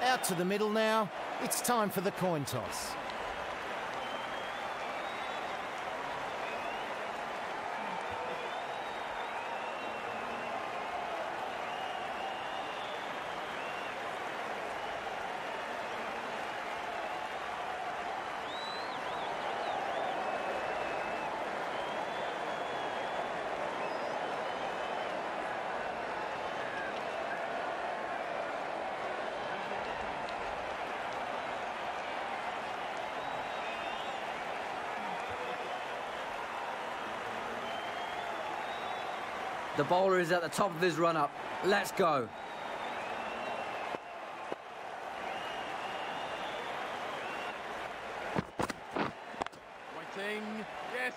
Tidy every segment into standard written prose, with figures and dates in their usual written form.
Out to the middle now. It's time for the coin toss. The bowler is at the top of his run-up. Let's go. Waiting. Yes.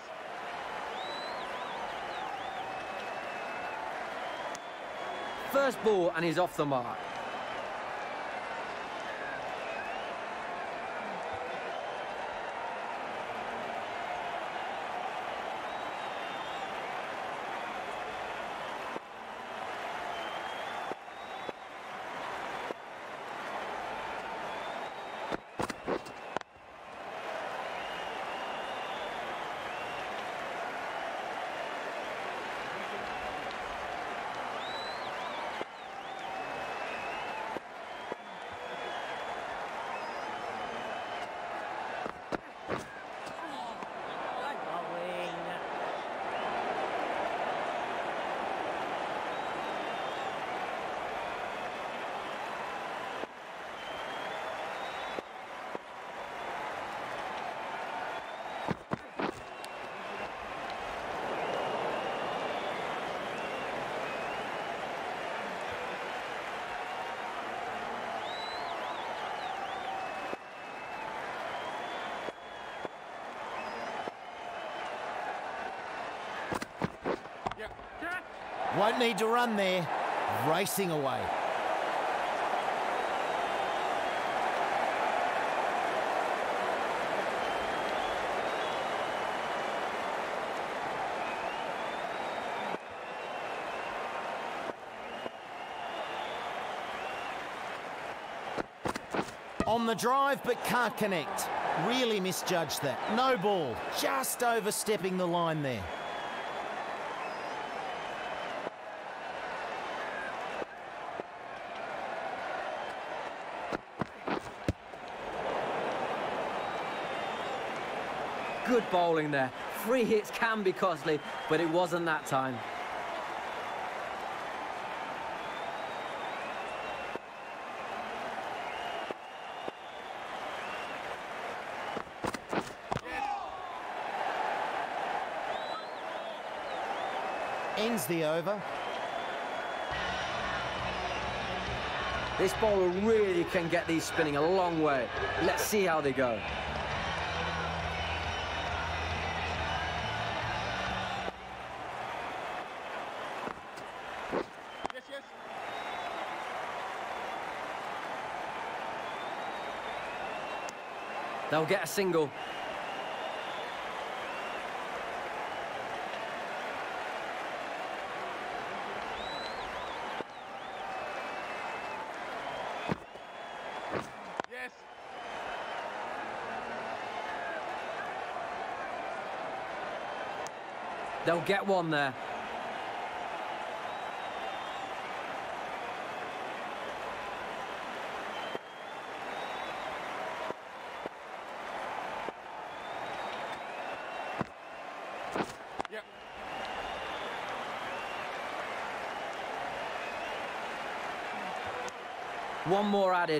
First ball and he's off the mark. Won't need to run there. Racing away. On the drive, but can't connect. Really misjudged that. No ball. Just overstepping the line there. Good bowling there. Free hits can be costly, but it wasn't that time. Ends the over. This bowler really can get these spinning a long way. Let's see how they go. They'll get a single. Yes. They'll get one there. One more added.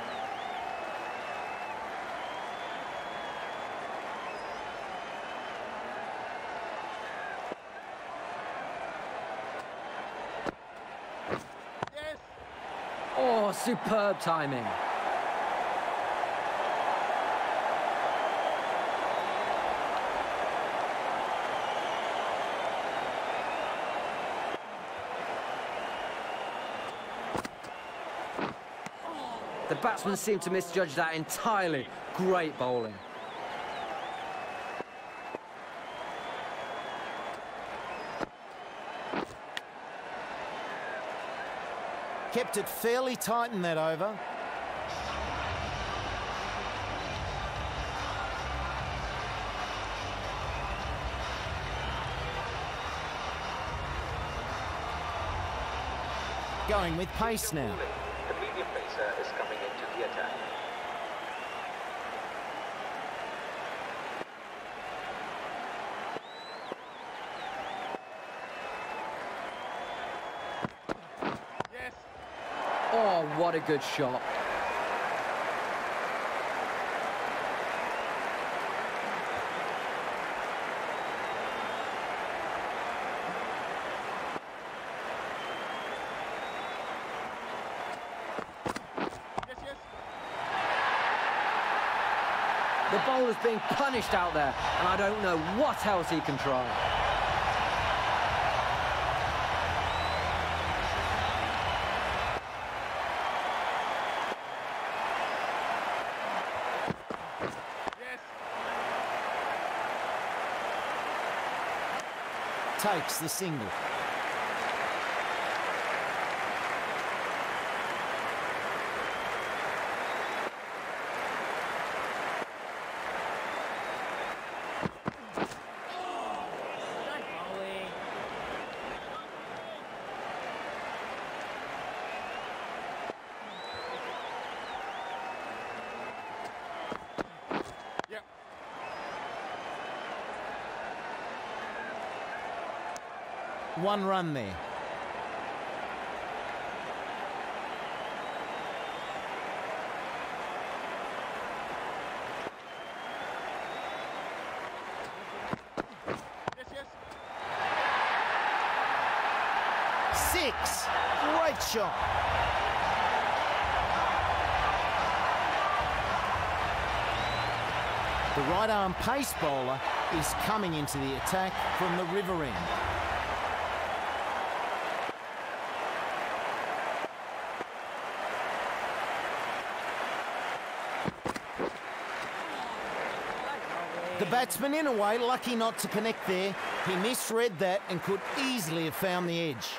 Yes. Oh, superb timing. The batsman seemed to misjudge that entirely. Great bowling. Kept it fairly tight in that over. going with pace now. The medium pacer is coming into the attack. Yes. Oh, what a good shot. The bowler's being punished out there, and I don't know what else he can try. Yes. Takes the single. One run there. Six. Great shot. The right arm pace bowler is coming into the attack from the river end. The batsman, in a way, lucky not to connect there. He misread that and could easily have found the edge.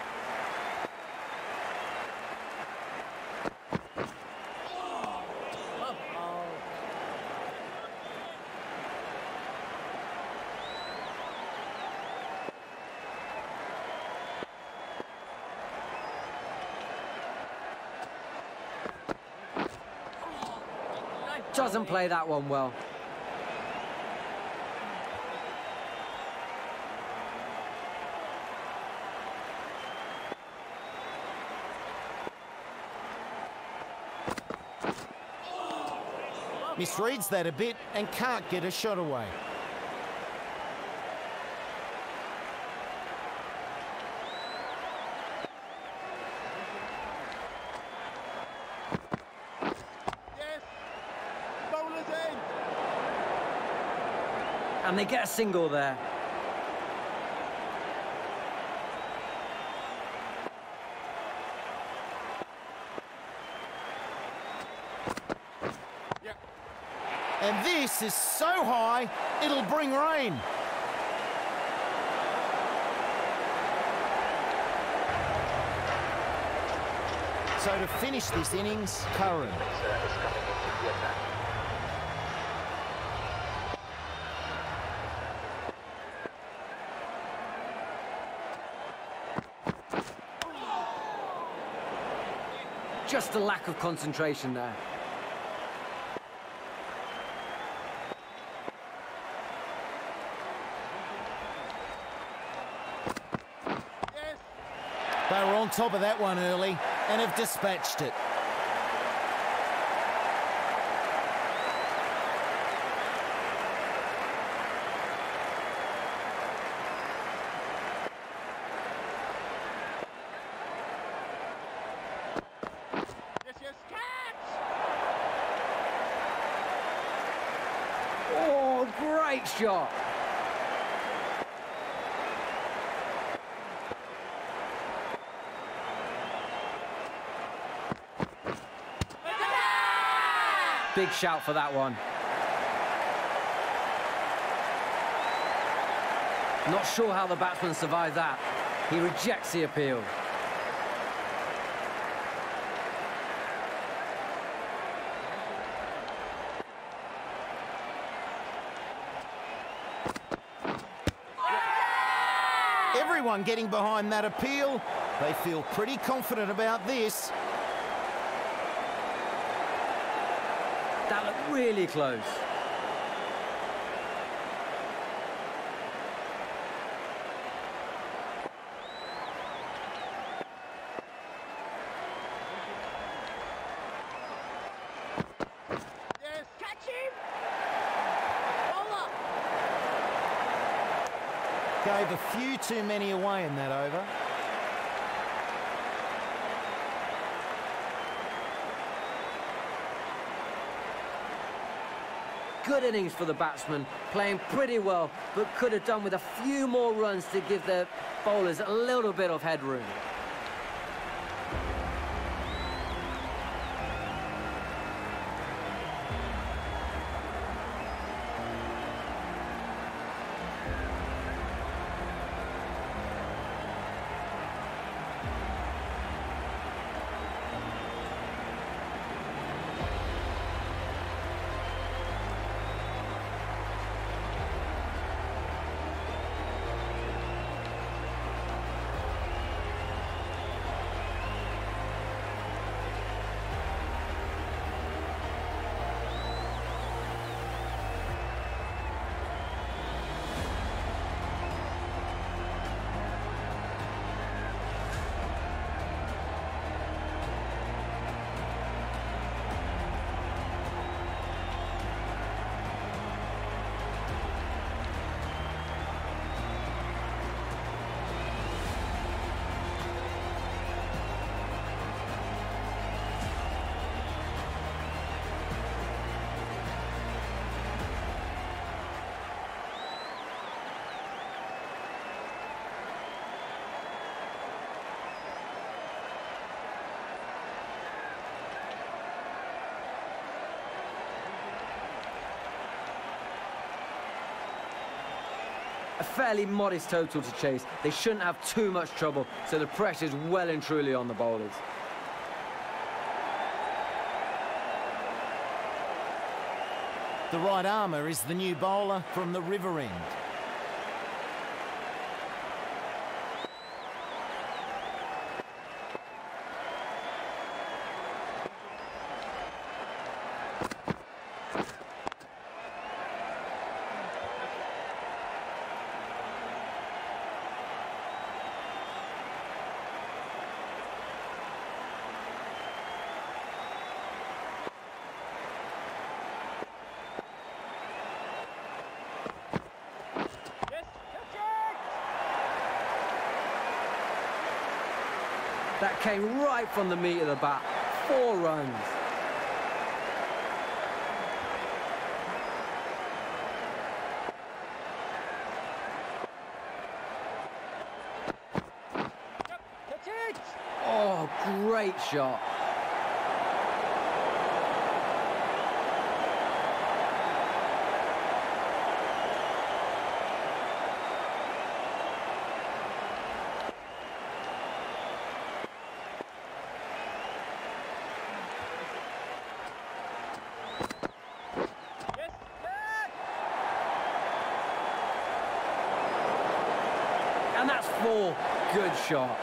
Doesn't play that one well. Misreads that a bit and can't get a shot away. Yes. Bowler's in. And they get a single there. And this is so high, it'll bring rain. So to finish this innings, Curran. Pacer is coming into the attack. Just a lack of concentration there. They were on top of that one early and have dispatched it. Oh, great shot. Big shout for that one. Not sure how the batsman survived that. He rejects the appeal. Everyone getting behind that appeal, They feel pretty confident about this. That looked really close. Yes. Catch him. Bowler. Gave a few too many away in that over. Good innings for the batsman, playing pretty well, but could have done with a few more runs to give their bowlers a little bit of headroom. A fairly modest total to chase. They shouldn't have too much trouble, so the pressure's well and truly on the bowlers. The right armour is the new bowler from the River End. That came right from the meat of the bat. 4 runs. Oh, great shot. And that's 4. Good shot.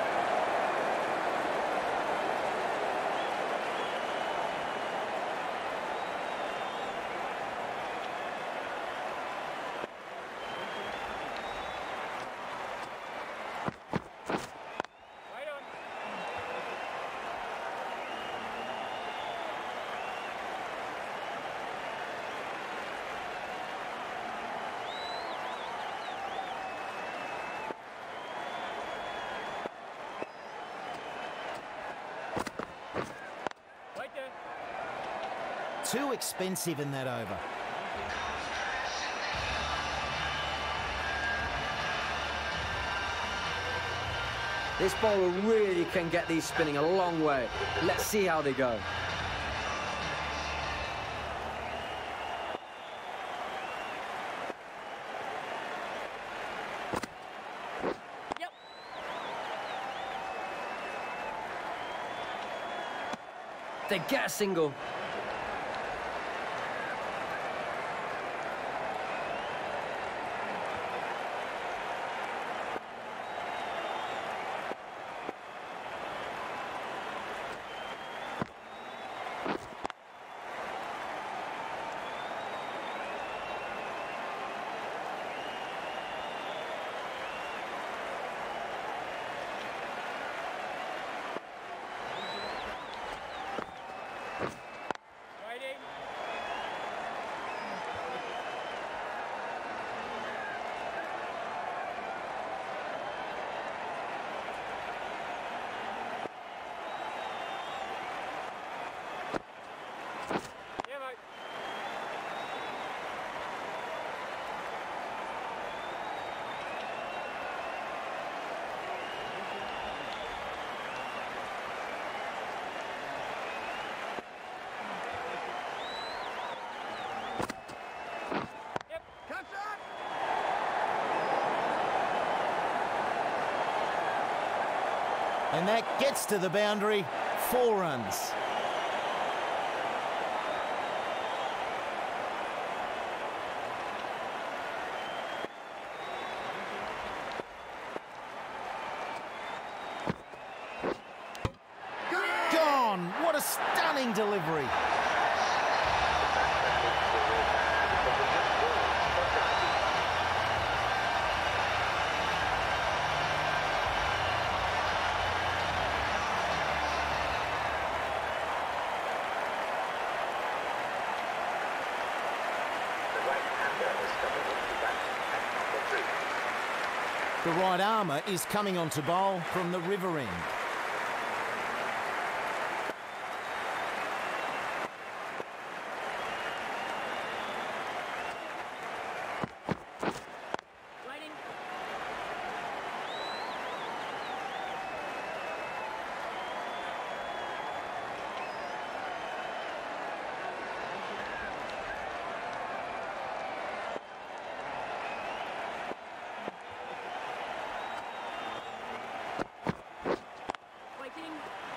Too expensive in that over. This bowler really can get these spinning a long way. Let's see how they go. Yep. They get a single. And that gets to the boundary. 4 runs. Gone! What a stunning delivery. The right armour is coming on to bowl from the river end. Waiting. Waiting.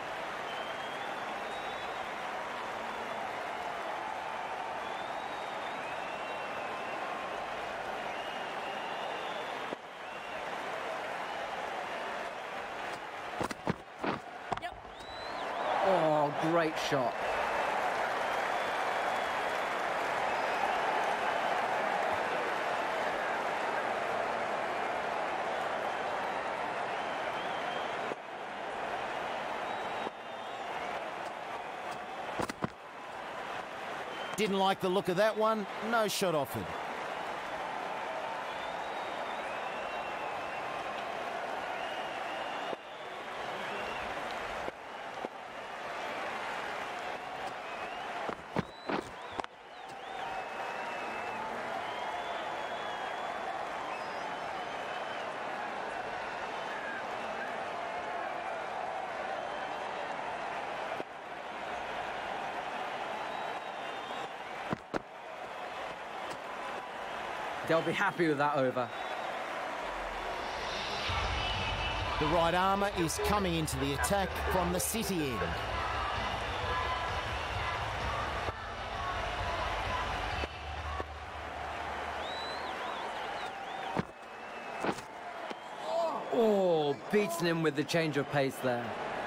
Yep. Oh, great shot. Didn't like the look of that one. No shot offered. They'll be happy with that over. The right armour is coming into the attack from the city end. Oh, beating him with the change of pace there.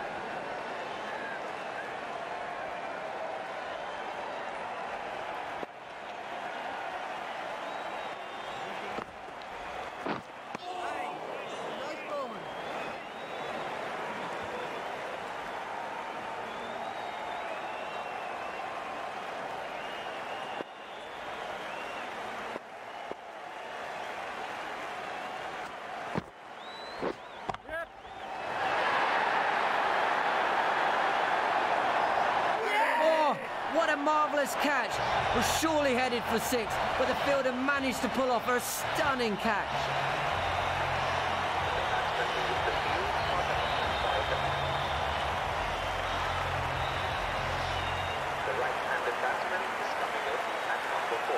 Yep. Oh, what a marvellous catch. Was surely headed for 6, but the fielder managed to pull off a stunning catch. The right-handed batsman is coming in at number 4.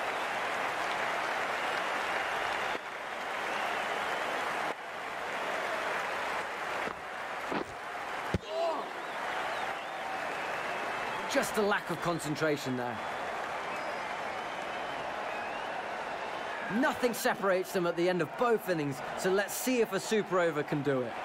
Just a lack of concentration there. Nothing separates them at the end of both innings, so let's see if a super over can do it.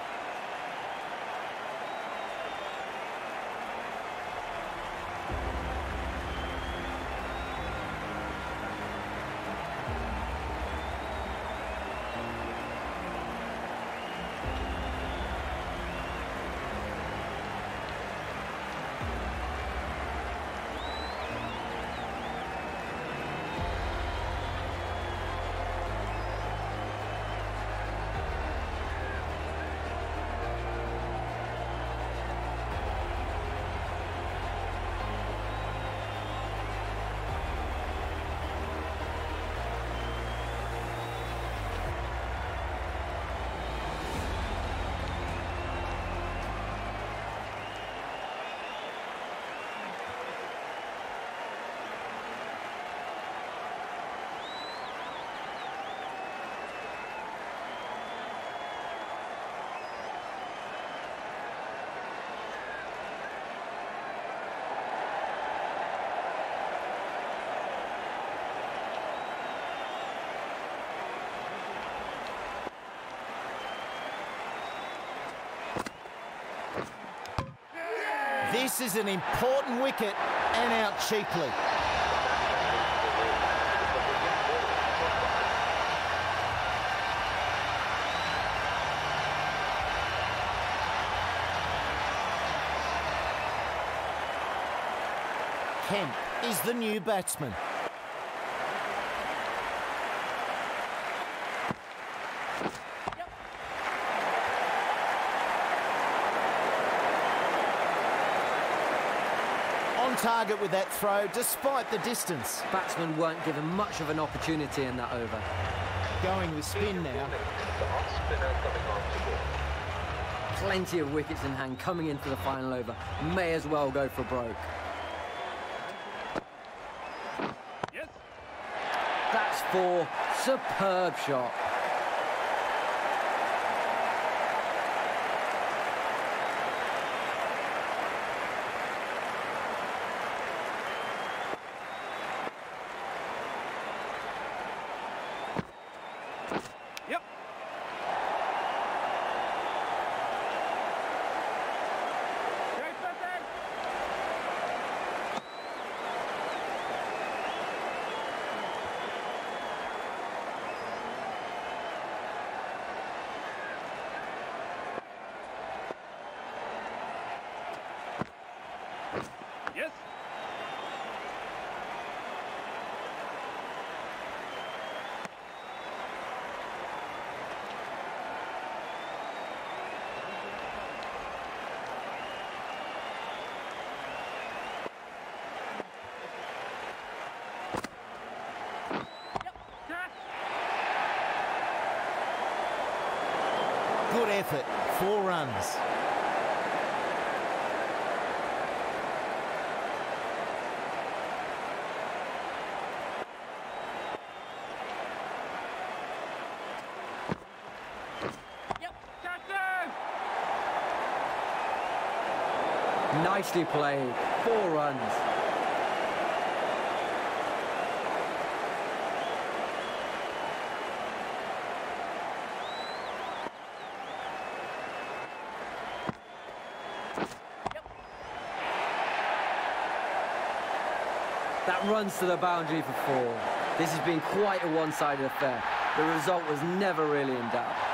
This is an important wicket and out cheaply. Kemp is the new batsman. On target with that throw, despite the distance. Batsmen weren't given much of an opportunity in that over. Going with spin now. The off spinner coming on to ball. Plenty of wickets in hand coming into the final over. May as well go for broke. Yes. That's four. Superb shot. Yep. Great perfect. Yes. Good effort, 4 runs. Yep. Captain. Nicely played. 4 runs. That runs to the boundary for 4. This has been quite a one-sided affair. The result was never really in doubt.